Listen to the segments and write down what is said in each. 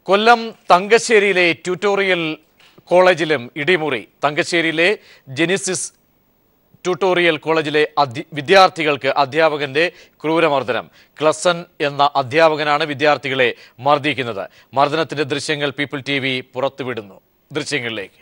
കൊല്ലം തങ്കശ്ശേരിയിലെ tutorial കോളേജിലും ഇടിമുറി. തങ്കശ്ശേരിയിലെ Genesis tutorial കോളേജിലെ വിദ്യാർത്ഥികൾക്ക് അധ്യാപകന്റെ ക്രൂരമർദ്ദനം. ക്ലസൻ എന്ന അധ്യാപകനാണ് വിദ്യാർത്ഥികളെ മർദ്ദിക്കുന്നത്. മർദ്ദനത്തിന്റെ ദൃശ്യങ്ങൾ പീപ്പിൾ TV പുറത്തുവിടുന്നു. ദൃശ്യങ്ങളിലേക്ക്.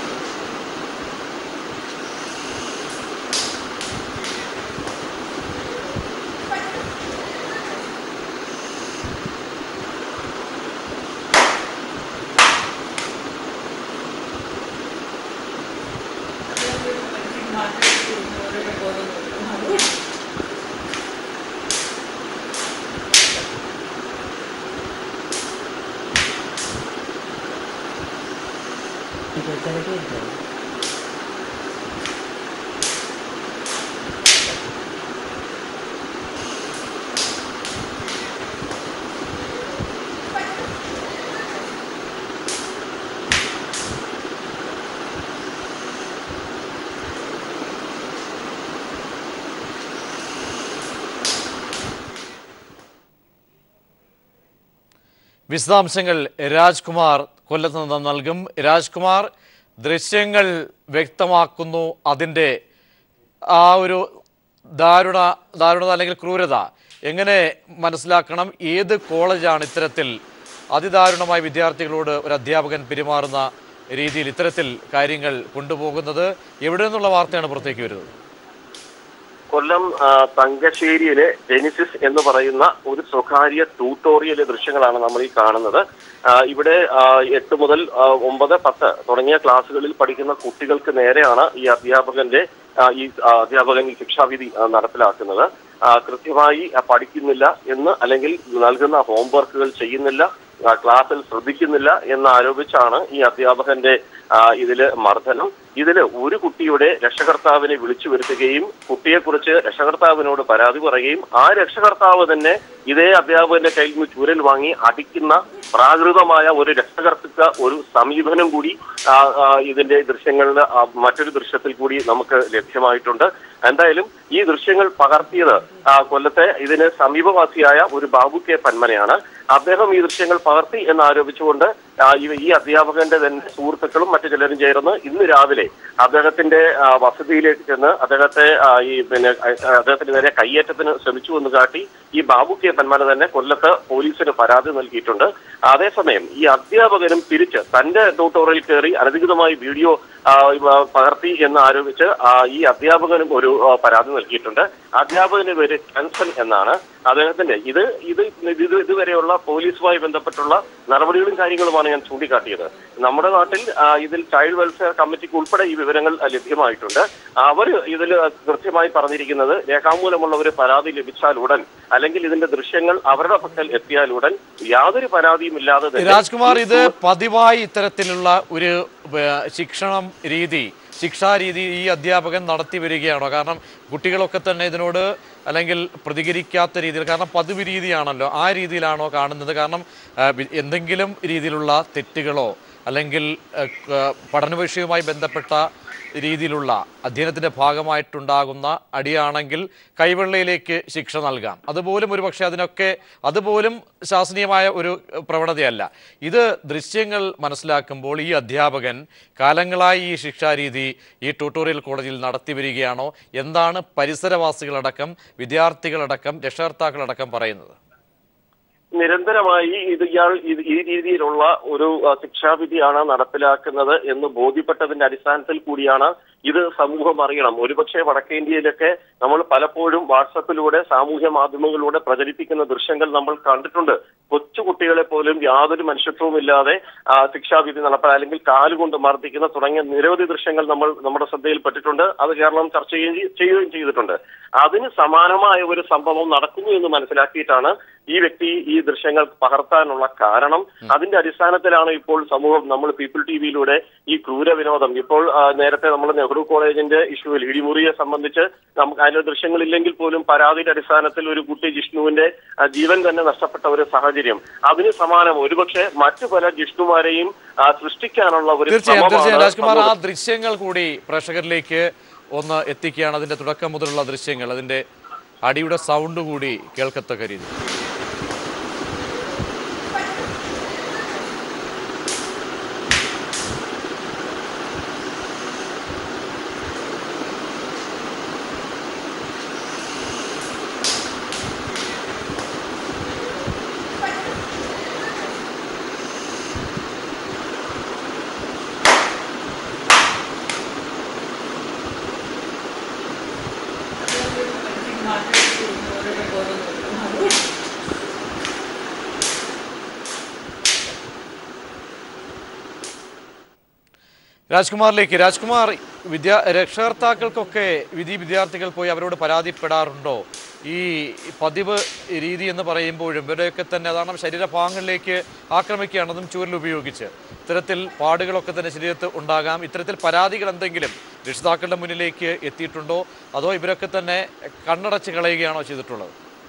വിശദാംശങ്ങൾ രാജ്കുമാർ കൊല്ലത്ത് നിന്ന് നൽകും. രാജ്കുമാർ, ദൃശ്യങ്ങൾ വ്യക്തമാക്കുന്നു അതിൻ്റെ ആ ഒരു ദാരുണത അല്ലെങ്കിൽ ക്രൂരത എങ്ങനെ മനസ്സിലാക്കണം? ഏത് കോളേജാണ് ഇത്തരത്തിൽ അതിദാരുണമായി വിദ്യാർത്ഥികളോട് ഒരു അധ്യാപകൻ പെരുമാറുന്ന രീതിയിൽ ഇത്തരത്തിൽ കാര്യങ്ങൾ കൊണ്ടുപോകുന്നത്? എവിടെ നിന്നുള്ള വാർത്തയാണ് പുറത്തേക്ക് വരുന്നത്? കൊല്ലം തങ്കശ്ശേരിയിലെ ജെനിസിസ് എന്ന് പറയുന്ന ഒരു സ്വകാര്യ ട്യൂട്ടോറിയൽ ദൃശ്യങ്ങളാണ് നമ്മൾ ഈ കാണുന്നത്. ഇവിടെ 8 മുതൽ 9, 10 തുടങ്ങിയ ക്ലാസ്സുകളിൽ പഠിക്കുന്ന കുട്ടികൾക്ക് നേരെയാണ് ഈ അധ്യാപകൻ ഈ ശിക്ഷാവിധി നടപ്പിലാക്കുന്നത്. കൃത്യമായി പഠിക്കുന്നില്ല എന്ന്, അല്ലെങ്കിൽ നൽകുന്ന ഹോംവർക്കുകൾ ചെയ്യുന്നില്ല, ക്ലാസ്സിൽ ശ്രദ്ധിക്കുന്നില്ല എന്നാരോപിച്ചാണ് ഈ അധ്യാപകന്റെ ഇതില് മർദ്ദനം. ഇതില് ഒരു കുട്ടിയുടെ രക്ഷകർത്താവിനെ വിളിച്ചു വരുത്തുകയും കുട്ടിയെക്കുറിച്ച് രക്ഷകർത്താവിനോട് പരാതി പറയുകയും ആ രക്ഷകർത്താവ് തന്നെ ഇതേ അധ്യാപകന്റെ കയ്യിൽ നിന്ന് ചൂരൽ വാങ്ങി അടിക്കുന്ന പ്രാകൃതമായ ഒരു രക്ഷകർത്തൃത്വ ഒരു സമീപനം കൂടി ഇതിന്റെ ദൃശ്യങ്ങളിൽ മറ്റൊരു ദൃശ്യത്തിൽ കൂടി നമുക്ക് ലഭ്യമായിട്ടുണ്ട്. എന്തായാലും ഈ ദൃശ്യങ്ങൾ പകർത്തിയത് കൊല്ലത്തെ ഇതിന് സമീപവാസിയായ ഒരു ബാബു കെ പന്മനയാണ്. അദ്ദേഹം ഈ ദൃശ്യങ്ങൾ പകർത്തി എന്നാരോപിച്ചുകൊണ്ട് ഈ അധ്യാപകന്റെ തന്നെ സുഹൃത്തുക്കളും മറ്റു ചിലരും ചേർന്ന് ഇന്ന് രാവിലെ അദ്ദേഹത്തിന്റെ വസതിയിലേക്ക് ചെന്ന് അദ്ദേഹത്തിന് നേരെ കയ്യേറ്റത്തിന് ശ്രമിച്ചു എന്ന് കാട്ടി ഈ ബാബു കെ പന്മന തന്നെ കൊല്ലത്ത് പോലീസിന് പരാതി നൽകിയിട്ടുണ്ട്. അതേസമയം ഈ അധ്യാപകനും തിരിച്ച് തന്റെ ട്യൂട്ടോറിയൽ കയറി അനധികൃതമായി വീഡിയോ പകർത്തി എന്ന് ആരോപിച്ച് ഈ അധ്യാപകനും ഒരു പരാതി നൽകിയിട്ടുണ്ട്. അധ്യാപകന്റെ പേര് കൻസൻ എന്നാണ്. അദ്ദേഹത്തിന്റെ ഇതുവരെയുള്ള പോലീസുമായി ബന്ധപ്പെട്ടുള്ള നടപടികളും കാര്യങ്ങളുമാണ് ഞാൻ ചൂണ്ടിക്കാട്ടിയത്. നമ്മുടെ നാട്ടിൽ ഇതിൽ ചൈൽഡ് വെൽഫെയർ കമ്മിറ്റിക്ക് ഉൾപ്പെടെ ഈ വിവരങ്ങൾ ലഭ്യമായിട്ടുണ്ട്. അവർ ഇതിൽ കൃത്യമായി പറഞ്ഞിരിക്കുന്നത് രേഖാമൂലമുള്ള ഒരു പരാതി ലഭിച്ചാൽ ഉടൻ, അല്ലെങ്കിൽ ഇതിന്റെ ദൃശ്യങ്ങൾ അവരുടെ പക്കൽ എത്തിയാൽ ഉടൻ യാതൊരു പരാതിയും ഇല്ലാതെ. രാജ്കുമാർ, ഇത് പതിവായി ഇത്തരത്തിലുള്ള ഒരു ശിക്ഷാരീതി ഈ അധ്യാപകൻ നടത്തി വരികയാണോ? കാരണം കുട്ടികളൊക്കെ തന്നെ ഇതിനോട് അല്ലെങ്കിൽ പ്രതികരിക്കാത്ത രീതിയിൽ, കാരണം പതിവ് രീതിയാണല്ലോ, ആ രീതിയിലാണോ കാണുന്നത്? കാരണം എന്തെങ്കിലും രീതിയിലുള്ള തെറ്റുകളോ അല്ലെങ്കിൽ പഠന വിഷയവുമായി ബന്ധപ്പെട്ട രീതിയിലുള്ള അധ്യയനത്തിന്റെ ഭാഗമായിട്ടുണ്ടാകുന്ന അടിയാണെങ്കിൽ കൈവെള്ളയിലേക്ക് ശിക്ഷ നൽകാം. അതുപോലും ഒരുപക്ഷെ അതുപോലും ശാസനീയമായ ഒരു പ്രവണതയല്ല. ഇത് ദൃശ്യങ്ങൾ മനസ്സിലാക്കുമ്പോൾ ഈ അധ്യാപകൻ കാലങ്ങളായി ഈ ശിക്ഷാരീതി ഈ ട്യൂട്ടോറിയൽ കോളേജിൽ നടത്തി വരികയാണോ? എന്താണ് പരിസരവാസികളടക്കം, വിദ്യാർത്ഥികളടക്കം, രക്ഷകർത്താക്കളടക്കം പറയുന്നത്? നിരന്തരമായി ഈ രീതിയിലുള്ള ഒരു ശിക്ഷാവിധിയാണ് നടപ്പിലാക്കുന്നത് എന്ന് ബോധ്യപ്പെട്ടതിന്റെ അടിസ്ഥാനത്തിൽ കൂടിയാണ് ഇത് സമൂഹം അറിയണം. ഒരുപക്ഷെ വടക്കേന്ത്യയിലൊക്കെ നമ്മൾ പലപ്പോഴും വാട്സപ്പിലൂടെ, സാമൂഹ്യ മാധ്യമങ്ങളിലൂടെ പ്രചരിപ്പിക്കുന്ന ദൃശ്യങ്ങൾ നമ്മൾ കണ്ടിട്ടുണ്ട്. കൊച്ചു കുട്ടികളെ പോലും യാതൊരു മനുഷ്യത്വവും ഇല്ലാതെ ശിക്ഷാവിധി അല്ലെങ്കിൽ കാലുകൊണ്ട് മർദ്ദിക്കുന്ന തുടങ്ങിയ നിരവധി ദൃശ്യങ്ങൾ നമ്മുടെ ശ്രദ്ധയിൽപ്പെട്ടിട്ടുണ്ട്. അത് കേരളം ചർച്ച ചെയ്യുകയും ചെയ്തിട്ടുണ്ട്. അതിന് സമാനമായ ഒരു സംഭവം നടക്കുന്നു എന്ന് മനസ്സിലാക്കിയിട്ടാണ് ഈ വ്യക്തി ഈ ദൃശ്യങ്ങൾ പകർത്താനുള്ള കാരണം. അതിന്റെ അടിസ്ഥാനത്തിലാണ് ഇപ്പോൾ സമൂഹം, നമ്മൾ പീപ്പിൾ TVയിലൂടെ ഈ ക്രൂര വിനോദം, ഇപ്പോൾ നേരത്തെ നമ്മൾ നെഹ്റു കോളേജിന്റെ ഇഷ്യൂവിൽ ഇടിമുറിയെ സംബന്ധിച്ച് നമുക്ക് അതിന്റെ ദൃശ്യങ്ങളില്ലെങ്കിൽ പോലും പരാതിയുടെ അടിസ്ഥാനത്തിൽ ഒരു കുട്ടി ജിഷ്ണുവിന്റെ ജീവൻ തന്നെ നഷ്ടപ്പെട്ട ഒരു സാഹചര്യം, അതിന് സമാനം ഒരുപക്ഷെ മറ്റു പല ജിഷ്ണുമാരെയും സൃഷ്ടിക്കാനുള്ള ഒരു രാജ്കുമാർ, ആ ദൃശ്യങ്ങൾ കൂടി പ്രേക്ഷകരിലേക്ക് ഒന്ന് എത്തിക്കുകയാണ്. അതിന്റെ തുടക്കം മുതലുള്ള ദൃശ്യങ്ങൾ, അതിന്റെ അടിയുടെ സൗണ്ട് കൂടി കേൾക്കത്തക്ക രീതി. രാജ്കുമാർ, രക്ഷകർത്താക്കൾക്കൊക്കെ വിദ്യാർത്ഥികൾ പോയി അവരോട് പരാതിപ്പെടാറുണ്ടോ? ഈ പതിവ് രീതി എന്ന് പറയുമ്പോഴും ഇവരെയൊക്കെ തന്നെ അതാണ് ശരീരഭാഗങ്ങളിലേക്ക് ആക്രമിക്കുകയാണെന്നും ചൂരൽ ഉപയോഗിച്ച് ഇത്തരത്തിൽ പാടുകളൊക്കെ തന്നെ ശരീരത്ത് ഉണ്ടാകാം. ഇത്തരത്തിൽ പരാതികൾ എന്തെങ്കിലും രക്ഷിതാക്കളുടെ മുന്നിലേക്ക് എത്തിയിട്ടുണ്ടോ, അതോ ഇവരൊക്കെ തന്നെ കണ്ണടച്ച് കളയുകയാണോ ചെയ്തിട്ടുള്ളത്?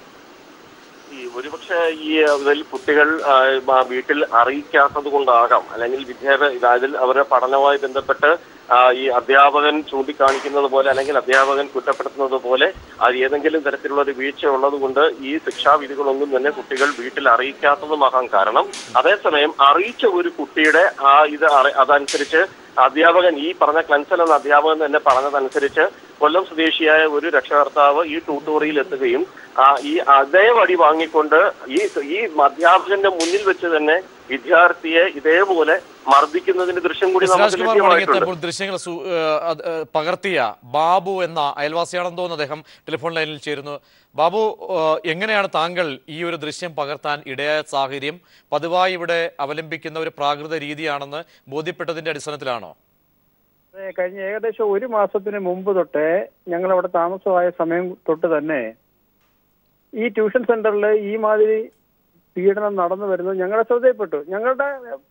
ഒരുപക്ഷെ ഇതിൽ കുട്ടികൾ വീട്ടിൽ അറിയിക്കാത്തത് കൊണ്ടാകാം, അല്ലെങ്കിൽ ഇതിൽ അവരുടെ പഠനവുമായി ബന്ധപ്പെട്ട് ഈ അധ്യാപകൻ ചൂണ്ടിക്കാണിക്കുന്നത് പോലെ അല്ലെങ്കിൽ അധ്യാപകൻ കുറ്റപ്പെടുത്തുന്നത് പോലെ ഏതെങ്കിലും തരത്തിലുള്ള ഒരു വീഴ്ച ഉള്ളത് കൊണ്ട് ഈ ശിക്ഷാവിധികളൊന്നും തന്നെ കുട്ടികൾ വീട്ടിൽ അറിയിക്കാത്തതുമാകാൻ കാരണം. അതേസമയം അറിയിച്ച ഒരു കുട്ടിയുടെ അതനുസരിച്ച് അധ്യാപകൻ ഈ പറഞ്ഞ ക്ലൻസൽ എന്ന അധ്യാപകൻ തന്നെ പറഞ്ഞതനുസരിച്ച് കൊല്ലം സ്വദേശിയായ ഒരു രക്ഷകർത്താവ് ഈ ട്യൂട്ടോറിയൽ എത്തുകയും ഈ അതേ വടി വാങ്ങിക്കൊണ്ട് ഈ അധ്യാപകന്റെ മുന്നിൽ വെച്ച് തന്നെ വിദ്യാർത്ഥിയെ ഇതേപോലെ മർദ്ദിക്കുന്നതിന്റെ ദൃശ്യം കൂടി ദൃശ്യങ്ങൾ പകർത്തിയ ബാബു എന്ന അയൽവാസിയാണെന്ന് തോന്നുന്നു, അദ്ദേഹം ടെലിഫോൺ ലൈനിൽ ചേരുന്നു. ബാബു, എങ്ങനെയാണ് താങ്കൾ ഈ ഒരു ദൃശ്യം പകർത്താൻ ഇടയായ സാഹചര്യം? പതിവായി ഇവിടെ അവലംബിക്കുന്ന ഒരു പ്രാകൃത രീതിയാണെന്ന് ബോധ്യപ്പെട്ടതിന്റെ അടിസ്ഥാനത്തിലാണോ? കഴിഞ്ഞ ഏകദേശം ഒരു മാസത്തിന് മുമ്പ് തൊട്ടേ ഞങ്ങൾ അവിടെ താമസമായ സമയം തൊട്ട് തന്നെ ഈ ട്യൂഷൻ സെന്ററിൽ ഈ മാതിരി പീഡനം നടന്നു വരുന്നത് ഞങ്ങളുടെ ശ്രദ്ധയിൽപ്പെട്ടു. ഞങ്ങളുടെ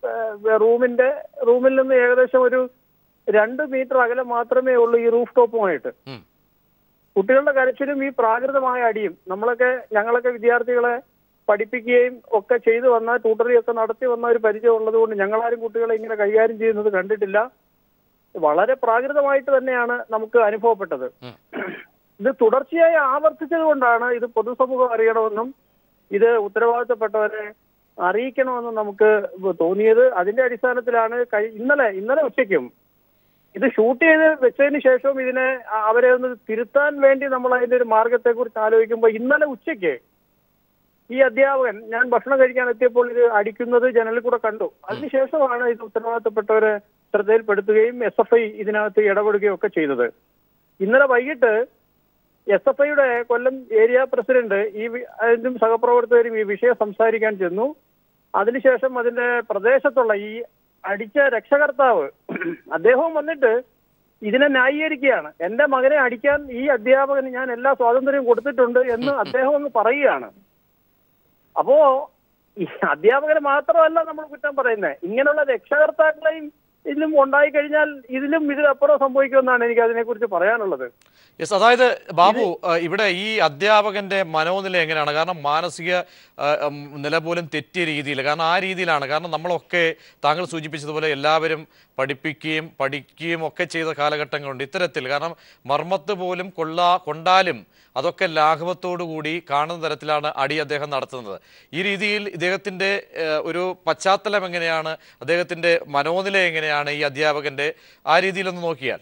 റൂമിൽ നിന്ന് ഏകദേശം ഒരു 2 മീറ്റർ അകലെ മാത്രമേ ഉള്ളൂ ഈ റൂഫ് ടോപ്പുമായിട്ട്. കുട്ടികളുടെ കരച്ചിലും ഈ പ്രാകൃതമായ അടിയും ഞങ്ങളൊക്കെ വിദ്യാർത്ഥികളെ പഠിപ്പിക്കുകയും ഒക്കെ ചെയ്തു വന്ന ട്യൂട്ടറി ഒക്കെ നടത്തി വന്ന ഒരു പരിചയം ഉള്ളത് കൊണ്ട് ഞങ്ങളാരും കുട്ടികളെ ഇങ്ങനെ കൈകാര്യം ചെയ്യുന്നത് കണ്ടിട്ടില്ല. വളരെ പ്രാകൃതമായിട്ട് തന്നെയാണ് നമുക്ക് അനുഭവപ്പെട്ടത്. ഇത് തുടർച്ചയായി ആവർത്തിച്ചത് കൊണ്ടാണ് ഇത് പൊതുസമൂഹം അറിയണമെന്നും ഇത് ഉത്തരവാദിത്തപ്പെട്ടവരെ അറിയിക്കണമെന്നും നമുക്ക് തോന്നിയത്. അതിന്റെ അടിസ്ഥാനത്തിലാണ് ഇന്നലെ ഉച്ചയ്ക്കും ഇത് ഷൂട്ട് ചെയ്ത് വെച്ചതിന് ശേഷവും അവരെ ഒന്ന് തിരുത്താൻ വേണ്ടി നമ്മൾ അതിന്റെ ഒരു മാർഗത്തെ കുറിച്ച് ആലോചിക്കുമ്പോൾ ഇന്നലെ ഉച്ചയ്ക്ക് ഈ അധ്യാപകൻ ഞാൻ ഭക്ഷണം കഴിക്കാൻ എത്തിയപ്പോൾ ഇത് അടിക്കുന്നത് ജനലിൽ കൂടെ കണ്ടു. അതിനുശേഷമാണ് ഇത് ഉത്തരവാദിത്തപ്പെട്ടവരെ ശ്രദ്ധയിൽപ്പെടുത്തുകയും SFI ഇതിനകത്ത് ഇടപെടുകയും ഒക്കെ ചെയ്തത്. ഇന്നലെ വൈകിട്ട് SFIയുടെ കൊല്ലം ഏരിയ പ്രസിഡന്റ് അതിന്റെ സഹപ്രവർത്തകരും ഈ വിഷയം സംസാരിക്കാൻ ചെന്നു. അതിനുശേഷം അതിന്റെ പ്രദേശത്തുള്ള ഈ അടിച്ച രക്ഷകർത്താവ് അദ്ദേഹവും വന്നിട്ട് ഇതിനെ ന്യായീകരിക്കുകയാണ്. എന്റെ മകനെ അടിക്കാൻ ഈ അധ്യാപകന് ഞാൻ എല്ലാ സ്വാതന്ത്ര്യവും കൊടുത്തിട്ടുണ്ട് എന്ന് അദ്ദേഹം ഒന്ന് പറയുകയാണ്. അപ്പോ ഈ അധ്യാപകന് മാത്രമല്ല നമ്മൾ കുറ്റം പറയുന്നത്, ഇങ്ങനെയുള്ള രക്ഷകർത്താക്കളെയും ഇതിലും ഉണ്ടായി കഴിഞ്ഞാൽ ഇതിലപ്പുറം സംഭവിക്കുമെന്നാണ് എനിക്ക് അതിനെക്കുറിച്ച് പറയാനുള്ളത്. യെസ്, അതായത് ബാബു, ഇവിടെ ഈ അധ്യാപകന്റെ മനോനില എങ്ങനെയാണ്? കാരണം മാനസിക നില പോലും തെറ്റിയ രീതിയിൽ, കാരണം ആ രീതിയിലാണ്. കാരണം നമ്മളൊക്കെ താങ്കൾ സൂചിപ്പിച്ചതുപോലെ എല്ലാവരും പഠിക്കുകയും ഒക്കെ ചെയ്ത കാലഘട്ടങ്ങളുണ്ട് ഇത്തരത്തിൽ. കാരണം മർമ്മത്ത് പോലും കൊണ്ടാലും അതൊക്കെ ലാഘവത്തോടുകൂടി കാണുന്ന തരത്തിലാണ് അടി അദ്ദേഹം നടത്തുന്നത്. ഈ രീതിയിൽ ഇദ്ദേഹത്തിൻ്റെ ഒരു പശ്ചാത്തലം എങ്ങനെയാണ്, അദ്ദേഹത്തിൻ്റെ മനോനില എങ്ങനെയാണ് ഈ അധ്യാപകന്റെ? ആ രീതിയിലൊന്ന് നോക്കിയാൽ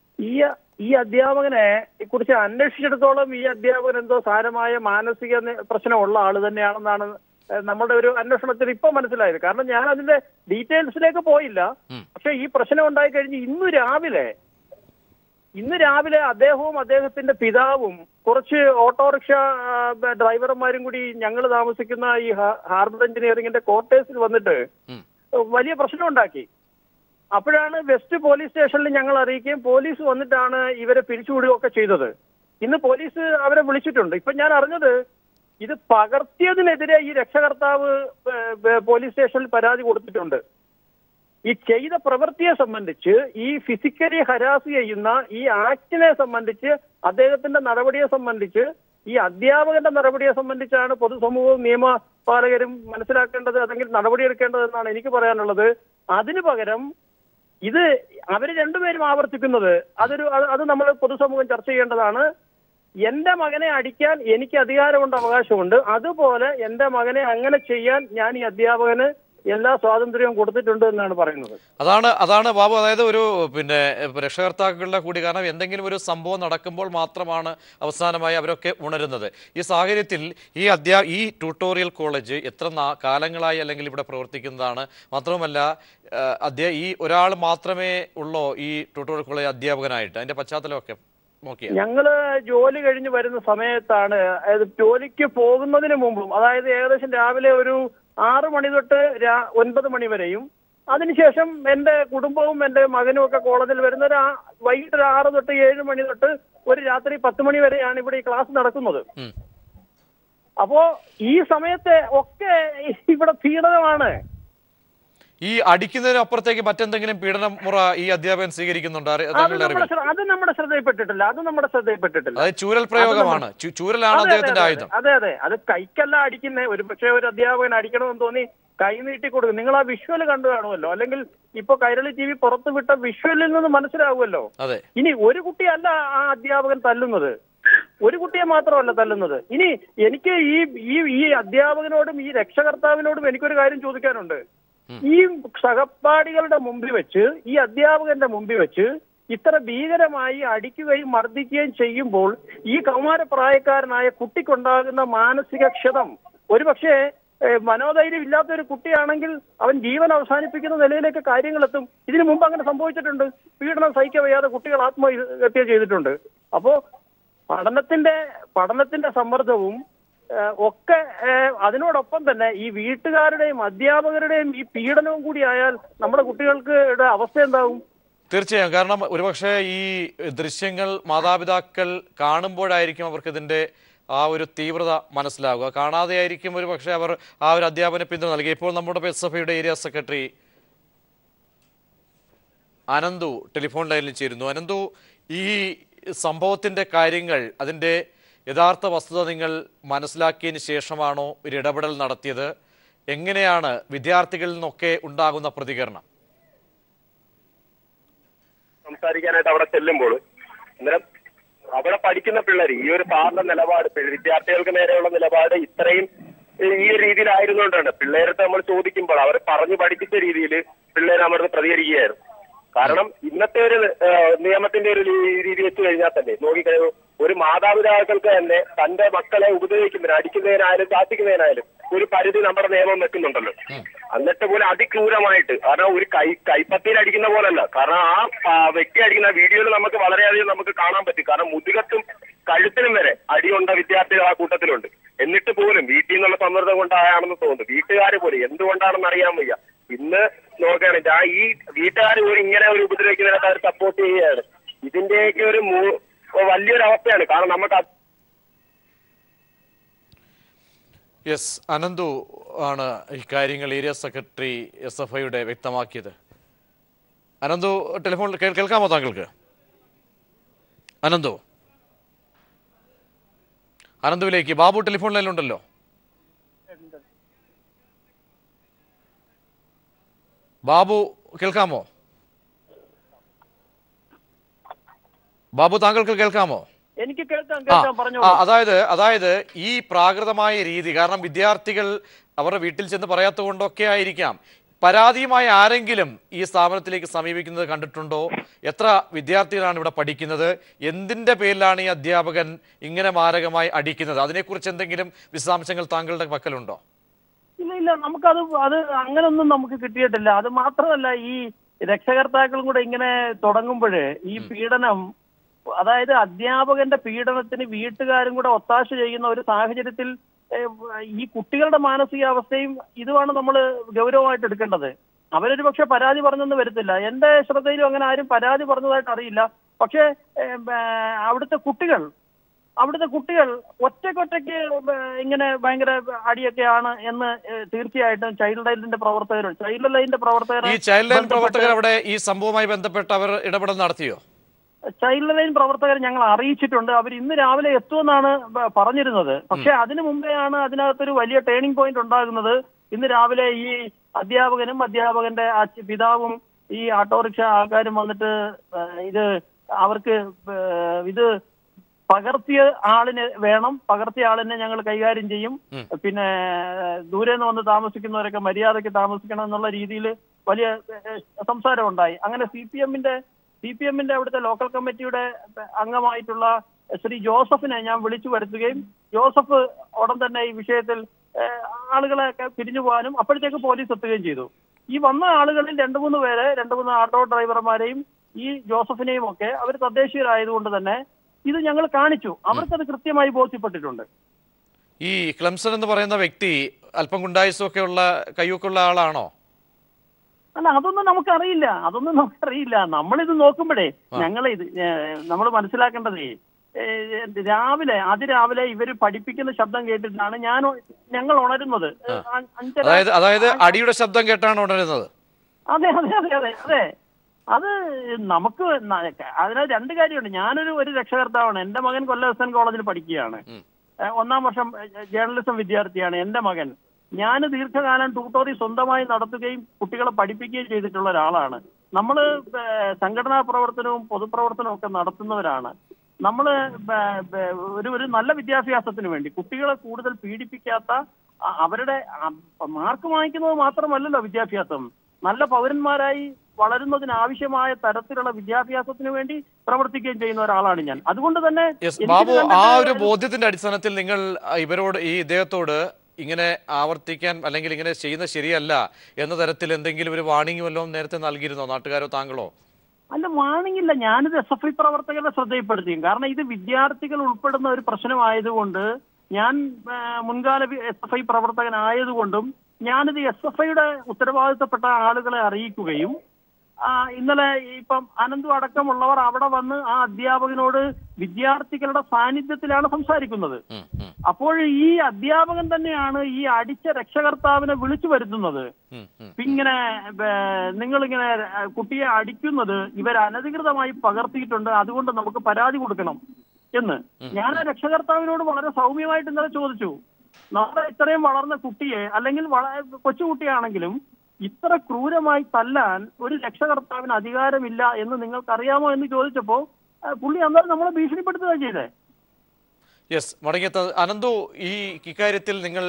ഈ അധ്യാപകനെ കുറിച്ച് അന്വേഷിച്ചിടത്തോളം ഈ അധ്യാപകൻ എന്തോ സാരമായ മാനസിക പ്രശ്നമുള്ള ആള് തന്നെയാണെന്നാണ് നമ്മുടെ ഒരു അന്വേഷണത്തിൽ ഇപ്പൊ മനസ്സിലായത്. കാരണം ഞാൻ അതിന്റെ ഡീറ്റെയിൽസിലേക്ക് പോയില്ല. പക്ഷെ ഈ പ്രശ്നം ഉണ്ടായി കഴിഞ്ഞ് ഇന്ന് രാവിലെ അദ്ദേഹവും അദ്ദേഹത്തിന്റെ പിതാവും കുറച്ച് ഓട്ടോറിക്ഷ ഡ്രൈവർമാരും കൂടി ഞങ്ങൾ താമസിക്കുന്ന ഈ ഹാർബർ എഞ്ചിനീയറിംഗിന്റെ ക്വാർട്ടേഴ്സിൽ വന്നിട്ട് വലിയ പ്രശ്നം ഉണ്ടാക്കി. അപ്പോഴാണ് വെസ്റ്റ് പോലീസ് സ്റ്റേഷനിൽ ഞങ്ങൾ അറിയിക്കുകയും പോലീസ് വന്നിട്ടാണ് ഇവരെ പിരിച്ചുവിടുകയൊക്കെ ചെയ്തത്. ഇന്ന് പോലീസ് അവരെ വിളിച്ചിട്ടുണ്ട്. ഇപ്പൊ ഞാൻ അറിഞ്ഞത് ഇത് പകർത്തിയതിനെതിരെ ഈ രക്ഷകർത്താവ് പോലീസ് സ്റ്റേഷനിൽ പരാതി കൊടുത്തിട്ടുണ്ട്. ഈ ചെയ്ത പ്രവൃത്തിയെ സംബന്ധിച്ച്, ഈ ഫിസിക്കലി ഹരാസ് ചെയ്യുന്ന ഈ ആക്ടിനെ സംബന്ധിച്ച്, അദ്ദേഹത്തിന്റെ നടപടിയെ സംബന്ധിച്ച്, ഈ അധ്യാപകന്റെ നടപടിയെ സംബന്ധിച്ചാണ് പൊതുസമൂഹവും നിയമപാലകരും മനസ്സിലാക്കേണ്ടത്, അല്ലെങ്കിൽ നടപടിയെടുക്കേണ്ടതെന്നാണ് എനിക്ക് പറയാനുള്ളത്. അതിനു പകരം ഇത് അവര് രണ്ടുപേരും ആവർത്തിക്കുന്നത് അത് നമ്മൾ പൊതുസമൂഹം ചർച്ച ചെയ്യേണ്ടതാണ്. എന്റെ മകനെ അടിക്കാൻ എനിക്ക് അധികാരമുണ്ട്, അവകാശമുണ്ട്. അതുപോലെ എന്റെ മകനെ അങ്ങനെ ചെയ്യാൻ ഞാൻ ഈ അധ്യാപകന് എല്ലാ സ്വാതന്ത്ര്യവും കൊടുത്തിട്ടുണ്ട് എന്നാണ് പറയുന്നത്. അതാണ് ബാബു, അതായത് ഒരു രക്ഷകർത്താക്കളുടെ കൂടി, കാരണം എന്തെങ്കിലും ഒരു സംഭവം നടക്കുമ്പോൾ മാത്രമാണ് അവസാനമായി അവരൊക്കെ ഉണരുന്നത്. ഈ സാഹചര്യത്തിൽ ഈ ട്യൂട്ടോറിയൽ കോളേജ് എത്ര കാലങ്ങളായി അല്ലെങ്കിൽ ഇവിടെ പ്രവർത്തിക്കുന്നതാണ്? മാത്രവുമല്ല ഈ ഒരാൾ മാത്രമേ ഉള്ളോ ഈ ട്യൂട്ടോറിയൽ കോളേജ് അധ്യാപകനായിട്ട്? അതിന്റെ പശ്ചാത്തലമൊക്കെ ഞങ്ങള് ജോലി കഴിഞ്ഞ് വരുന്ന സമയത്താണ്, അതായത് ജോലിക്ക് പോകുന്നതിന് മുമ്പും, അതായത് ഏകദേശം രാവിലെ ഒരു 6 മണി തൊട്ട് 9 മണി വരെയും അതിനുശേഷം എന്റെ കുടുംബവും എന്റെ മകനും ഒക്കെ കോളേജിൽ വരുന്ന വൈകിട്ട് 6 തൊട്ട് 7 മണി തൊട്ട് ഒരു രാത്രി 10 മണി വരെയാണ് ഇവിടെ ഈ ക്ലാസ് നടക്കുന്നത്. അപ്പോ ഈ സമയത്തെ ഒക്കെ ഇവിടെ പീഡനമാണ്. ഈ അടിക്കുന്നതിന് അപ്പുറത്തേക്ക് മറ്റെന്തെങ്കിലും പീഡന മുറ ഈ അധ്യാപകൻ സ്വീകരിക്കുന്നുണ്ടോ? അത് നമ്മുടെ ശ്രദ്ധയിൽപ്പെട്ടിട്ടില്ല. അത് ചൂരൽ പ്രയോഗമാണ്, ചൂരലാണ് അദ്ദേഹത്തിന്റെ ആയുധം. അതെ, അത് കൈക്കല്ല അടിക്കുന്നേ. ഒരു പക്ഷേ ഒരു അധ്യാപകൻ അടിക്കണമെന്ന് തോന്നി കൈ നീട്ടി കൊടുക്കും. നിങ്ങൾ ആ വിഷ്വൽ കണ്ടു കാണുമല്ലോ, അല്ലെങ്കിൽ ഇപ്പൊ കൈരളി TV പുറത്തു വിട്ട വിഷ്വലിൽ നിന്ന് മനസ്സിലാവുമല്ലോ. ഇനി ഒരു കുട്ടിയല്ല ആ അധ്യാപകൻ തല്ലുന്നത്, ഒരു കുട്ടിയെ മാത്രമല്ല തല്ലുന്നത്. ഇനി എനിക്ക് ഈ അധ്യാപകനോടും ഈ രക്ഷകർത്താവിനോടും എനിക്കൊരു കാര്യം ചോദിക്കാനുണ്ട്. ഈ സഹപാഠികളുടെ മുമ്പിൽ വെച്ച്, ഈ അധ്യാപകന്റെ മുമ്പിൽ വെച്ച് ഇത്ര ഭീകരമായി അടിക്കുകയും മർദ്ദിക്കുകയും ചെയ്യുമ്പോൾ ഈ കൗമാരപ്രായക്കാരനായ കുട്ടിക്കുണ്ടാകുന്ന മാനസിക ക്ഷതം, ഒരുപക്ഷെ മനോധൈര്യം ഇല്ലാത്ത ഒരു കുട്ടിയാണെങ്കിൽ അവൻ ജീവൻ അവസാനിപ്പിക്കുന്ന നിലയിലേക്ക് കാര്യങ്ങളെത്തും. ഇതിനു മുമ്പ് അങ്ങനെ സംഭവിച്ചിട്ടുണ്ട്. പീഡനം സഹിക്കവയ്യാതെ കുട്ടികൾ ആത്മഹത്യ ചെയ്തിട്ടുണ്ട്. അപ്പോ പഠനത്തിന്റെ സമ്മർദ്ദവും ഒക്കെ അതിനോടൊപ്പം തന്നെ ഈ വീട്ടുകാരുടെയും അധ്യാപകരുടെയും ഈ പീഡനവും കൂടി ആയാൽ നമ്മുടെ കുട്ടികൾക്ക് അവസ്ഥ എന്താവും? തീർച്ചയായും. കാരണം ഒരുപക്ഷെ ഈ ദൃശ്യങ്ങൾ മാതാപിതാക്കൾ കാണുമ്പോഴായിരിക്കും അവർക്ക് ഇതിന്റെ ആ ഒരു തീവ്രത മനസ്സിലാവുക. കാണാതെയായിരിക്കും ഒരു പക്ഷേ അവർ ആ ഒരു അധ്യാപന പിന്തുണ നൽകി. ഇപ്പോൾ നമ്മുടെ SFIയുടെ ഏരിയ സെക്രട്ടറി അനന്തു ടെലിഫോൺ ലൈനിൽ ചേരുന്നു. അനന്തു, ഈ സംഭവത്തിന്റെ കാര്യങ്ങൾ, അതിന്റെ യഥാർത്ഥ വസ്തുത നിങ്ങൾ മനസ്സിലാക്കിയതിന് ശേഷമാണോ ഒരു ഇടപെടൽ നടത്തിയത്? എങ്ങനെയാണ് വിദ്യാർത്ഥികളിൽ നിന്നൊക്കെ ഉണ്ടാകുന്ന പ്രതികരണം? സംസാരിക്കാനായിട്ട് അവിടെ ചെല്ലുമ്പോൾ അവിടെ പഠിക്കുന്ന പിള്ളേർ ഈ ഒരു സാറിന്റെ നിലപാട്, വിദ്യാർത്ഥികൾക്ക് നേരെയുള്ള നിലപാട് ഇത്രയും ഈ ഒരു രീതിയിലായിരുന്നുകൊണ്ടാണ് പിള്ളേരത്തെ നമ്മൾ ചോദിക്കുമ്പോൾ അവർ പറഞ്ഞു പഠിപ്പിച്ച രീതിയിൽ പിള്ളേർ അമർന്ന് പ്രതികരിക്കുകയായിരുന്നു. കാരണം ഇന്നത്തെ ഒരു നിയമത്തിന്റെ ഒരു രീതി വെച്ച് കഴിഞ്ഞാൽ തന്നെ നോക്കിക്കഴിഞ്ഞു ഒരു മാതാപിതാക്കൾക്ക് തന്നെ തന്റെ മക്കളെ ഉപദ്രവിക്കുന്നതിന്, അടിക്കുന്നതിനായാലും ശാസിക്കുന്നതിനായാലും ഒരു പരിധി നമ്മുടെ നിയമം വെക്കുന്നുണ്ടല്ലോ. എന്നിട്ട് പോലും അതിക്രൂരമായിട്ട്, കാരണം ഒരു കൈപ്പത്തിയിൽ അടിക്കുന്ന പോലല്ല, കാരണം ആ വ്യക്തി അടിക്കുന്ന വീഡിയോയിൽ നമുക്ക് വളരെയധികം നമുക്ക് കാണാൻ പറ്റും. കാരണം മുതുകത്തും കഴുത്തിനും വരെ അടിയുണ്ട വിദ്യാർത്ഥികൾ ആ കൂട്ടത്തിലുണ്ട്. എന്നിട്ട് പോലും വീട്ടിൽ നിന്നുള്ള സമ്മർദ്ദം കൊണ്ടാണെന്ന് തോന്നുന്നു. വീട്ടുകാർ പോലും എന്തുകൊണ്ടാണെന്ന് അറിയാൻ വയ്യ. ഇന്ന് നോക്കുകയാണെങ്കിൽ ഈ വീട്ടുകാർ പോലും ഇങ്ങനെ ഒരു ഉപദ്രവിക്കുന്നതിനൊക്കെ അവർ സപ്പോർട്ട് ചെയ്യുകയാണ്. ഇതിന്റെയൊക്കെ ഒരു വലിയൊരു അവസ്ഥയാണ്. കാരണം നമുക്ക് അനന്തു ആണ് ഈ കാര്യങ്ങൾ ഏരിയ സെക്രട്ടറി SFIയുടെ വ്യക്തമാക്കിയത്. അനന്തു, ടെലിഫോൺ കേൾക്കാമോ താങ്കൾക്ക്? അനന്തുവിലേക്ക് ബാബു ടെലിഫോൺ ലൈനിലുണ്ടല്ലോ. ബാബു കേൾക്കാമോ? ബാബു, താങ്കൾക്ക് കേൾക്കാമോ? എനിക്ക് കേൾക്കാം. അതായത് ഈ പ്രാകൃതമായ രീതി, കാരണം വിദ്യാർത്ഥികൾ അവരുടെ വീട്ടിൽ ചെന്ന് പറയാത്തത് കൊണ്ടൊക്കെ ആയിരിക്കാം, പരാതിയുമായി ആരെങ്കിലും ഈ സ്ഥാപനത്തിലേക്ക് സമീപിക്കുന്നത് കണ്ടിട്ടുണ്ടോ? എത്ര വിദ്യാർത്ഥികളാണ് ഇവിടെ പഠിക്കുന്നത്? എന്തിന്റെ പേരിലാണ് ഈ അധ്യാപകൻ ഇങ്ങനെ മാരകമായി അടിക്കുന്നത്? അതിനെക്കുറിച്ച് എന്തെങ്കിലും വിശദാംശങ്ങൾ താങ്കളുടെ പക്കലുണ്ടോ? ഇല്ല, നമുക്കത് അങ്ങനൊന്നും നമുക്ക് കിട്ടിയിട്ടില്ല. അത് മാത്രമല്ല, ഈ രക്ഷകർത്താക്കളും കൂടെ ഇങ്ങനെ തുടങ്ങുമ്പോഴേ ഈ പീഡനം, അതായത് അധ്യാപകന്റെ പീഡനത്തിന് വീട്ടുകാരും കൂടെ ഒത്താശ ചെയ്യുന്ന ഒരു സാഹചര്യത്തിൽ ഈ കുട്ടികളുടെ മാനസികാവസ്ഥയും ഇതുമാണ് നമ്മൾ ഗൗരവമായിട്ട് എടുക്കേണ്ടത്. അവരൊരു പക്ഷെ പരാതി പറഞ്ഞെന്ന് വരത്തില്ല. എന്റെ ശ്രദ്ധയിലും അങ്ങനെ ആരും പരാതി പറഞ്ഞതായിട്ട് അറിയില്ല. പക്ഷേ അവിടുത്തെ കുട്ടികൾ ഒറ്റയ്ക്ക് ഇങ്ങനെ ഭയങ്കര അടിയൊക്കെയാണ് എന്ന് തീർച്ചയായിട്ടും ചൈൽഡ് ലൈനിന്റെ പ്രവർത്തകർ അവിടെ ഈ സംഭവവുമായി ബന്ധപ്പെട്ട് അവർ ഇടപെടൽ നടത്തിയോ? ചൈൽഡ് ലൈൻ പ്രവർത്തകർ ഞങ്ങൾ അറിയിച്ചിട്ടുണ്ട്. അവർ ഇന്ന് രാവിലെ എത്തുമെന്നാണ് പറഞ്ഞിരുന്നത്. പക്ഷെ അതിനു മുമ്പെയാണ് അതിനകത്തൊരു വലിയ ടേണിംഗ് പോയിന്റ് ഉണ്ടാകുന്നത്. ഇന്ന് രാവിലെ ഈ അധ്യാപകനും അധ്യാപകന്റെ പിതാവും ഈ ഓട്ടോറിക്ഷ ആൾക്കാരും വന്നിട്ട് അവർക്ക് പകർത്തിയ ആളിനെ ഞങ്ങൾ കൈകാര്യം ചെയ്യും, പിന്നെ ദൂരെ നിന്ന് വന്ന് താമസിക്കുന്നവരൊക്കെ മര്യാദയ്ക്ക് താമസിക്കണം എന്നുള്ള രീതിയിൽ വലിയ സംസാരം ഉണ്ടായി. അങ്ങനെ സി പി എമ്മിന്റെ അവിടുത്തെ ലോക്കൽ കമ്മിറ്റിയുടെ അംഗമായിട്ടുള്ള ശ്രീ ജോസഫിനെ ഞാൻ വിളിച്ചു വരുത്തുകയും ജോസഫ് ഉടൻ തന്നെ ഈ വിഷയത്തിൽ ആളുകളെയൊക്കെ പിരിഞ്ഞു പോകാനും അപ്പോഴത്തേക്ക് പോലീസ് എത്തുകയും ചെയ്തു. ഈ വന്ന ആളുകളിൽ 2-3 ഓട്ടോ ഡ്രൈവർമാരെയും ഈ ജോസഫിനെയും ഒക്കെ അവർ തദ്ദേശീയരായതുകൊണ്ട് തന്നെ ഇത് ഞങ്ങൾ കാണിച്ചു. അവർക്കത് കൃത്യമായി ബോധ്യപ്പെട്ടിട്ടുണ്ട്. ഈ ക്ലെംസൺ എന്ന് പറയുന്ന വ്യക്തി അല്പം ഗുണ്ടായുസൊക്കെ ഉള്ള കയ്യൊക്കെയുള്ള ആളാണോ? അല്ല, അതൊന്നും നമുക്കറിയില്ല. നമ്മളിത് നോക്കുമ്പോഴേ നമ്മൾ മനസ്സിലാക്കേണ്ടതേ, അതിരാവിലെ ഇവര് പഠിപ്പിക്കുന്ന ശബ്ദം കേട്ടിട്ടാണ് ഞങ്ങൾ ഉണരുന്നത്. അതായത് അടിയുടെ ശബ്ദം കേട്ടാണ് ഉണരുന്നത്. അതെ. അത് നമുക്ക് അതിന് രണ്ട് കാര്യമുണ്ട്. ഞാനൊരു രക്ഷകർത്താവാണ്. എന്റെ മകൻ കൊല്ലം എസ് എൻ കോളേജിൽ പഠിക്കുകയാണ്. 1ാം വർഷം ജേർണലിസം വിദ്യാർത്ഥിയാണ് എന്റെ മകൻ. ഞാൻ ദീർഘകാലം ട്യൂട്ടോറി സ്വന്തമായി നടത്തുകയും കുട്ടികളെ പഠിപ്പിക്കുകയും ചെയ്തിട്ടുള്ള ഒരാളാണ്. നമ്മൾ സംഘടനാ പ്രവർത്തനവും പൊതുപ്രവർത്തനവും ഒക്കെ നടത്തുന്നവരാണ്. നമ്മൾ ഒരു നല്ല വിദ്യാഭ്യാസത്തിന് വേണ്ടി കുട്ടികളെ കൂടുതൽ പീഡിപ്പിക്കാത്ത, അവരുടെ മാർക്ക് വാങ്ങിക്കുന്നത് മാത്രമല്ലല്ലോ വിദ്യാഭ്യാസം, നല്ല പൗരന്മാരായി വളരുന്നതിനാവശ്യമായ തരത്തിലുള്ള വിദ്യാഭ്യാസത്തിന് വേണ്ടി പ്രവർത്തിക്കുകയും ചെയ്യുന്ന ഒരാളാണ് ഞാൻ. അതുകൊണ്ട് തന്നെ ബാബു, ആ ഒരു ബോധ്യത്തിന്റെ അടിസ്ഥാനത്തിൽ നിങ്ങൾ ഇദ്ദേഹത്തോട് ഇങ്ങനെ ആവർത്തിക്കാൻ അല്ലെങ്കിൽ ഇങ്ങനെ ചെയ്യുന്നത് ശരിയല്ല എന്ന തരത്തിൽ എന്തെങ്കിലും ഒരു വാണിംഗ് വല്ലതും നേരത്തെ നൽകിയിരുന്നോ നാട്ടുകാരോ താങ്കളോ? അല്ല, വാണിംഗ് ഇല്ല. ഞാനിത് SFI പ്രവർത്തകരുടെ ശ്രദ്ധയിൽപ്പെടുത്തിയും. കാരണം ഇത് വിദ്യാർത്ഥികൾ ഉൾപ്പെടുന്ന ഒരു പ്രശ്നമായതുകൊണ്ട്, ഞാൻ മുൻകാല SFI പ്രവർത്തകനായതുകൊണ്ടും ഞാനിത് SFIയുടെ ഉത്തരവാദിത്തപ്പെട്ട ആളുകളെ അറിയിക്കുകയും ഇന്നലെ ഇപ്പം അനന്തു അടക്കമുള്ളവർ അവിടെ വന്ന് ആ അധ്യാപകനോട് വിദ്യാർത്ഥികളുടെ സാന്നിധ്യത്തിലാണ് സംസാരിക്കുന്നത്. അപ്പോൾ ഈ അധ്യാപകൻ തന്നെയാണ് ഈ അടിച്ച രക്ഷകർത്താവിനെ വിളിച്ചു വരുത്തുന്നത്. ഇങ്ങനെ നിങ്ങളിങ്ങനെ കുട്ടിയെ അടിക്കുന്നത് ഇവർ അനധികൃതമായി പകർത്തിയിട്ടുണ്ട്, അതുകൊണ്ട് നമുക്ക് പരാതി കൊടുക്കണം എന്ന് ഞാൻ ആ രക്ഷകർത്താവിനോട് വളരെ സൗമ്യമായിട്ട് ഇന്നലെ ചോദിച്ചു. നമ്മുടെ ഇത്രയും വളർന്ന കുട്ടിയെ, അല്ലെങ്കിൽ കൊച്ചുകുട്ടിയാണെങ്കിലും ഇത്ര ക്രൂരമായി തല്ലാൻ ഒരു രക്ഷകർത്താവിന് അധികാരമില്ല എന്ന് നിങ്ങൾക്കറിയാമോ എന്ന് ചോദിച്ചപ്പോൾ പുള്ളി അന്നേരം നമ്മളെ ഭീഷണിപ്പെടുത്തുകയാണ് ചെയ്തേ. യെസ്, മടങ്ങിയെത്ത അനന്തു, ഇക്കാര്യത്തിൽ നിങ്ങൾ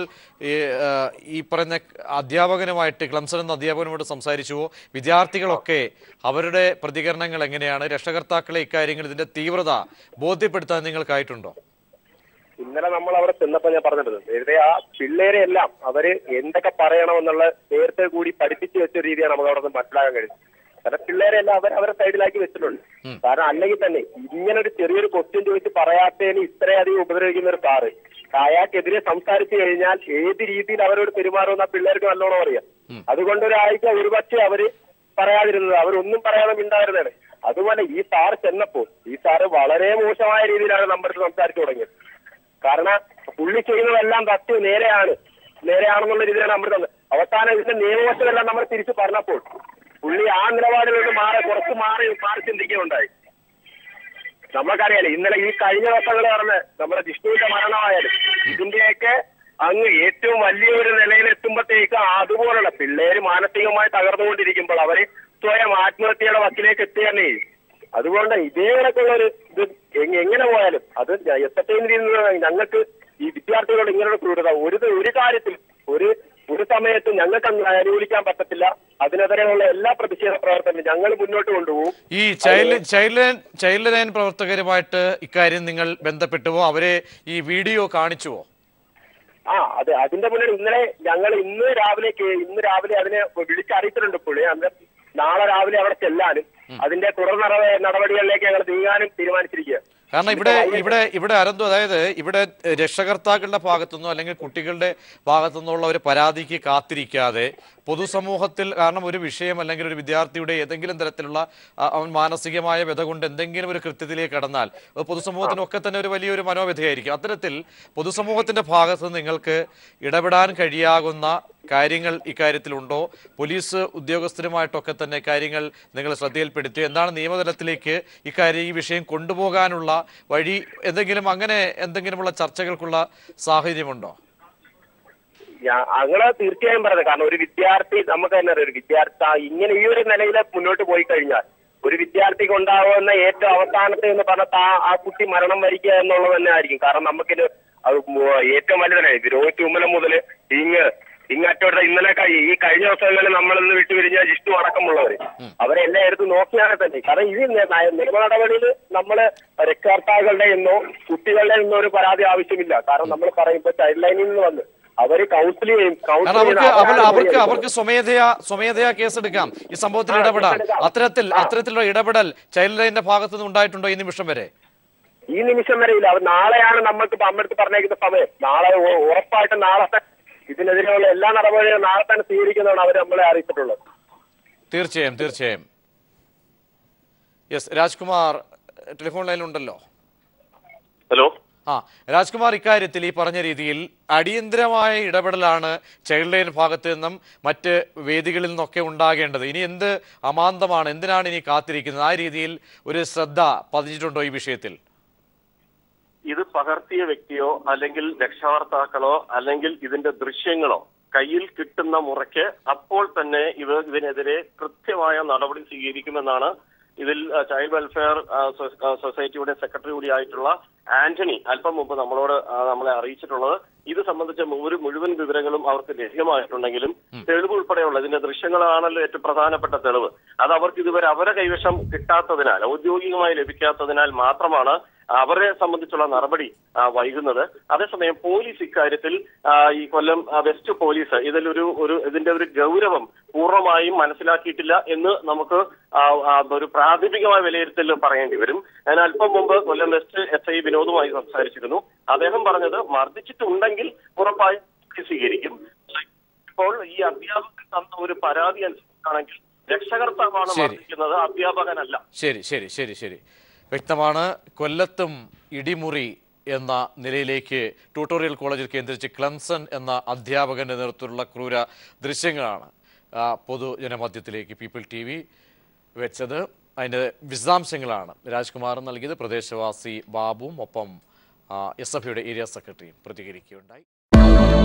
ഈ പറഞ്ഞ അധ്യാപകനുമായിട്ട്, ക്ലംസൺ എന്ന അധ്യാപകനുമായിട്ട് സംസാരിച്ചുവോ? വിദ്യാർത്ഥികളൊക്കെ അവരുടെ പ്രതികരണങ്ങൾ എങ്ങനെയാണ്? രക്ഷകർത്താക്കളെ ഇക്കാര്യങ്ങൾ, ഇതിന്റെ തീവ്രത ബോധ്യപ്പെടുത്താൻ നിങ്ങൾക്കായിട്ടുണ്ടോ? ഇന്നലെ നമ്മൾ അവിടെ ചെന്നപ്പോൾ ഞാൻ പറഞ്ഞിട്ടുണ്ട്, നേരത്തെ ആ പിള്ളേരെ എല്ലാം അവര് എന്തൊക്കെ പറയണമെന്നുള്ള നേരത്തെ കൂടി പഠിപ്പിച്ചു വെച്ച രീതിയാണ് നമുക്ക് അവിടെ നിന്ന് മനസ്സിലാക്കാൻ കഴിയും. കാരണം പിള്ളേരെ എല്ലാം അവരെ സൈഡിലാക്കി വെച്ചിട്ടുണ്ട്. കാരണം അല്ലെങ്കിൽ തന്നെ ഇങ്ങനെ ഒരു ചെറിയൊരു ക്വസ്റ്റ്യൻ ചോദിച്ച് പറയാത്തതിന് ഇത്രയധികം ഉപദ്രവിക്കുന്ന ഒരു സാറ് അയാൾക്കെതിരെ സംസാരിച്ചു കഴിഞ്ഞാൽ ഏത് രീതിയിൽ അവരോട് പെരുമാറുമെന്ന് ആ പിള്ളേർക്ക് നല്ലോണം അറിയാം. അതുകൊണ്ട് ഒരാഴ്ച ഒരുപക്ഷെ അവര് പറയാതിരുന്നത്, അവരൊന്നും പറയാതെ മിണ്ടായിരുന്നതാണ്. അതുപോലെ ഈ സാറ് ചെന്നപ്പോൾ ഈ സാറ് വളരെ മോശമായ രീതിയിലാണ് നമ്മുടെ സംസാരിച്ചു തുടങ്ങിയത്. കാരണം പുള്ളി ചെയ്യുന്നതെല്ലാം സത്യം നേരെയാണെന്നുള്ള രീതിയിലാണ് നമ്മൾ തന്നത്. അവസാനം ഇതിന്റെ നിയമവശമെല്ലാം നമ്മൾ തിരിച്ചു പറഞ്ഞപ്പോൾ പുള്ളി ആ നിലപാടിൽ നിന്ന് കുറച്ച് മാറി ചിന്തിക്കുകയുണ്ടായി. നമ്മൾക്കറിയാലോ, ഇന്നലെ ഈ കഴിഞ്ഞ ദിവസങ്ങൾ പറഞ്ഞ നമ്മുടെ ജിഷ്ണുവിന്റെ മരണമായാലും ഇതിന്റെയൊക്കെ അങ്ങ് ഏറ്റവും വലിയൊരു നിലയിലെത്തുമ്പോഴത്തേക്ക് അതുപോലുള്ള പിള്ളേര് മാനസികമായി തകർന്നുകൊണ്ടിരിക്കുമ്പോൾ അവര് സ്വയം ആത്മഹത്യയുടെ വക്കിലേക്ക് എത്തുക തന്നെ ചെയ്യും. അതുകൊണ്ട് ഇതേ കണക്കുള്ള ഒരു ഇത് എങ്ങനെ പോയാലും അത് എത്തട്ടേന്ന് രീതിയിൽ ഞങ്ങൾക്ക് ഈ വിദ്യാർത്ഥികളോട് ഇങ്ങനെയുള്ള ക്രൂരത ഒരു കാര്യത്തിൽ ഒരു സമയത്തും ഞങ്ങൾക്ക് അനുകൂലിക്കാൻ പറ്റത്തില്ല. അതിനെതിരെയുള്ള എല്ലാ പ്രതിഷേധ പ്രവർത്തനവും ഞങ്ങൾ മുന്നോട്ട് കൊണ്ടുപോകും. ഈ ചൈൽഡ് ലൈൻ പ്രവർത്തകരുമായിട്ട് ഇക്കാര്യം നിങ്ങൾ ബന്ധപ്പെട്ടുവോ? അവരെ ഈ വീഡിയോ കാണിച്ചുവോ? അതെ, അതിന്റെ മുന്നിൽ ഇന്ന് രാവിലെ അതിനെ വിളിച്ചറിയിച്ചിട്ടുണ്ട് പുള്ളി. അന്ന് നാളെ രാവിലെ അവിടെ ചെല്ലാനും അതിന്റെ തുടർ നടപടികളിലേക്ക് ഞങ്ങൾ നീങ്ങാനും തീരുമാനിച്ചിരിക്കുക. കാരണം ഇവിടെ അനന്തു, അതായത് ഇവിടെ രക്ഷകർത്താക്കളുടെ ഭാഗത്തുനിന്നോ അല്ലെങ്കിൽ കുട്ടികളുടെ ഭാഗത്തുനിന്നുള്ള ഒരു പരാതിക്ക് കാത്തിരിക്കാതെ പൊതുസമൂഹത്തിൽ, കാരണം ഒരു വിഷയം അല്ലെങ്കിൽ ഒരു വിദ്യാർത്ഥിയുടെ ഏതെങ്കിലും തരത്തിലുള്ള അവൻ മാനസികമായ വ്യത കൊണ്ട് എന്തെങ്കിലും ഒരു കൃത്യത്തിലേക്ക് കടന്നാൽ പൊതുസമൂഹത്തിനൊക്കെ തന്നെ ഒരു വലിയൊരു മനോവ്യഥയായിരിക്കും. അത്തരത്തിൽ പൊതുസമൂഹത്തിന്റെ ഭാഗത്ത് നിങ്ങൾക്ക് ഇടപെടാൻ കഴിയാകുന്ന കാര്യങ്ങൾ ഇക്കാര്യത്തിലുണ്ടോ? പോലീസ് ഉദ്യോഗസ്ഥരുമായിട്ടൊക്കെ തന്നെ കാര്യങ്ങൾ നിങ്ങൾ ശ്രദ്ധയിൽപ്പെടുത്തി എന്താണ് നിയമതലത്തിലേക്ക് ഈ വിഷയം കൊണ്ടുപോകാനുള്ള വഴി എന്തെങ്കിലുമുള്ള ചർച്ചകൾക്കുള്ള സാഹചര്യമുണ്ടോ? അങ്ങനെ തീർച്ചയായും പറഞ്ഞത്. കാരണം ഒരു വിദ്യാർത്ഥി, നമുക്ക് തന്നെ അറിയാം, ഒരു വിദ്യാർത്ഥി ഇങ്ങനെ ഈ ഒരു നിലയിൽ മുന്നോട്ട് പോയി കഴിഞ്ഞാൽ ഒരു വിദ്യാർത്ഥിക്ക് ഉണ്ടാവുന്ന ഏറ്റവും അവസാനത്തെ എന്ന് പറഞ്ഞാൽ ആ കുട്ടി മരണം വരിക്കുക എന്നുള്ളത് തന്നെ ആയിരിക്കും. കാരണം നമുക്കിത് ഏറ്റവും വലുതല്ലേ രോഹിത് ഉമ്മലം മുതൽ ഇങ്ങറ്റോട്ട് ഇന്നലെ ഈ കഴിഞ്ഞ ദിവസങ്ങളിൽ നമ്മളിന്ന് വിട്ടുപിരിഞ്ഞ ജിഷ്ണു അടക്കമുള്ളവര് അവരെ എല്ലായിടത്തും നോക്കിയാണ് തന്നെ. കാരണം ഇത് നിയമ നടപടിയിൽ നമ്മള് രക്ഷകർത്താക്കളുടെ എന്നോ കുട്ടികളുടെ എന്നോ ഒരു പരാതി ആവശ്യമില്ല. കാരണം നമ്മൾ പറയുമ്പോ ചൈൽഡ് ലൈനിൽ നിന്ന് വന്ന് അവര് കൗൺസിൽ ചെയ്യും. അവർക്ക് സ്വമേധയാ കേസെടുക്കാം, ഈ സംഭവത്തിൽ ഇടപെടാം. അത്തരത്തിലുള്ള ഇടപെടൽ ചൈൽഡ് ലൈനിന്റെ ഭാഗത്തുനിന്ന് ഉണ്ടായിട്ടുണ്ടോ ഈ നിമിഷം വരെ? ഈ നിമിഷം വരെ ഇല്ല. നാളെയാണ് നമ്മൾക്ക് അമ്മടുത്ത് പറഞ്ഞേക്കുന്ന സമയം. നാളെ ഉറപ്പായിട്ടും നാളെ ഇതിനെതിരെയുള്ള എല്ലാ നടപടികളും നാളെ തന്നെ സ്വീകരിക്കുന്നതാണ് അവർ നമ്മളെ അറിയിച്ചിട്ടുള്ളത്. തീർച്ചയായും തീർച്ചയായും. യെസ്, രാജ്കുമാർ ടെലിഫോൺ ലൈനിലുണ്ടല്ലോ. ഹലോ. രാജ്കുമാർ, ഇക്കാര്യത്തിൽ ഈ പറഞ്ഞ രീതിയിൽ അടിയന്തരമായ ഇടപെടലാണ് ചൈൽഡ് ലൈൻ ഭാഗത്ത് നിന്നും മറ്റ് വേദികളിൽ നിന്നൊക്കെ ഉണ്ടാകേണ്ടത്. ഇനി എന്ത് അമാന്തമാണ്, എന്തിനാണ് ഇനി കാത്തിരിക്കുന്നത്? ആ രീതിയിൽ ഒരു ശ്രദ്ധ പതിഞ്ഞിട്ടുണ്ടോ ഈ വിഷയത്തിൽ? ഇത് പകർത്തിയ വ്യക്തിയോ അല്ലെങ്കിൽ രക്ഷാകർത്താക്കളോ അല്ലെങ്കിൽ ഇതിന്റെ ദൃശ്യങ്ങളോ കയ്യിൽ കിട്ടുന്ന മുറയ്ക്ക് അപ്പോൾ തന്നെ ഇതിനെതിരെ കൃത്യമായ നടപടി സ്വീകരിക്കുമെന്നാണ് ഇതിൽ ചൈൽഡ് വെൽഫെയർ സൊസൈറ്റിയുടെ സെക്രട്ടറി കൂടിയായിട്ടുള്ള ആന്റണി അല്പം മുമ്പ് നമ്മളെ അറിയിച്ചിട്ടുള്ളത്. ഇത് സംബന്ധിച്ച മുഴുവൻ വിവരങ്ങളും അവർക്ക് ലഭ്യമായിട്ടുണ്ടെങ്കിലും തെളിവ് ഉൾപ്പെടെയുള്ള ഇതിന്റെ ദൃശ്യങ്ങളാണല്ലോ ഏറ്റവും പ്രധാനപ്പെട്ട തെളിവ്. അത് അവർക്ക് ഇതുവരെ അവരെ കൈവശം കിട്ടാത്തതിനാൽ, ഔദ്യോഗികമായി ലഭിക്കാത്തതിനാൽ മാത്രമാണ് അവരെ സംബന്ധിച്ചുള്ള നടപടി വൈകുന്നത്. അതേസമയം പോലീസ് ഇക്കാര്യത്തിൽ ഈ കൊല്ലം വെസ്റ്റ് പോലീസ് ഇതിന്റെ ഒരു ഗൗരവം പൂർണ്ണമായും മനസ്സിലാക്കിയിട്ടില്ല എന്ന് നമുക്ക് ഒരു പ്രാഥമികമായ വിലയിരുത്തൽ പറയേണ്ടി വരും. ഞാൻ അല്പം മുമ്പ് കൊല്ലം വെസ്റ്റ് എസ് ഐ വിനോദുമായി സംസാരിച്ചിരുന്നു. അദ്ദേഹം പറഞ്ഞത് മർദ്ദിച്ചിട്ടുണ്ടെങ്കിൽ ഉറപ്പായും സ്വീകരിക്കും. ഇപ്പോൾ ഈ അധ്യാപകൻ തന്ന ഒരു പരാതി അനുസരിച്ചാണെങ്കിൽ രക്ഷകർത്താവാണ് മർദ്ദിക്കുന്നത്, അധ്യാപകനല്ല. ശരി ശരി ശരി ശരി വ്യക്തമാണ്. കൊല്ലത്തും ഇടിമുറി എന്ന നിലയിലേക്ക് ട്യൂട്ടോറിയൽ കോളേജിൽ കേന്ദ്രീകരിച്ച് ക്ലംസൺ എന്ന അധ്യാപകന്റെ നേതൃത്വത്തിലുള്ള ക്രൂര ദൃശ്യങ്ങളാണ് പൊതുജനമധ്യത്തിലേക്ക് പീപ്പിൾ TV വെച്ചത്. അതിൻ്റെ വിശദാംശങ്ങളാണ് രാജ്കുമാർ നൽകിയത്. പ്രദേശവാസി ബാബുവും ഒപ്പം SFയുടെ ഏരിയ സെക്രട്ടറിയും പ്രതികരിക്കുകയുണ്ടായി.